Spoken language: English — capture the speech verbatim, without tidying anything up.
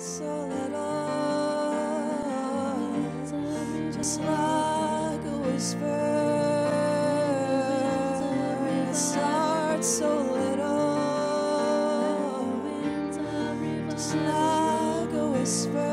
so little, just like a whisper. It starts so little, just like a whisper.